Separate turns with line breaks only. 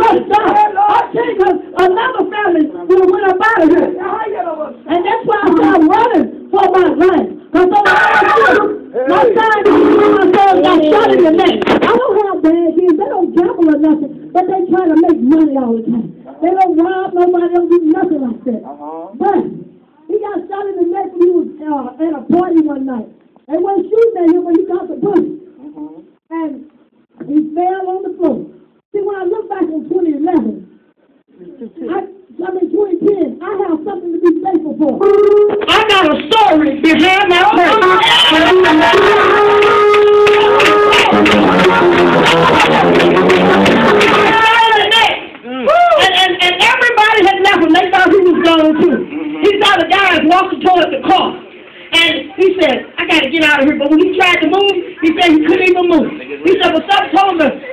trust God. I tell you, another family went up out of here. And that's why I started running for my life. Because my son got shot in the neck. I don't have bad kids. They don't gamble or nothing, but they try to make money all the time. They don't rob nobody. They don't do nothing like that. But he got shot in the neck when he was at a party one night. They weren't shooting at him when he got the bullet. And he fell on the floor. See, when I look back on 2011, 2010, I have something to be thankful for. I got a story behind my prayer. And everybody had left him. They thought he was gone too. He saw the guys walking towards the car. And he said, I got to get out of here. But when he tried to move, he said he couldn't even move. He said, but something told him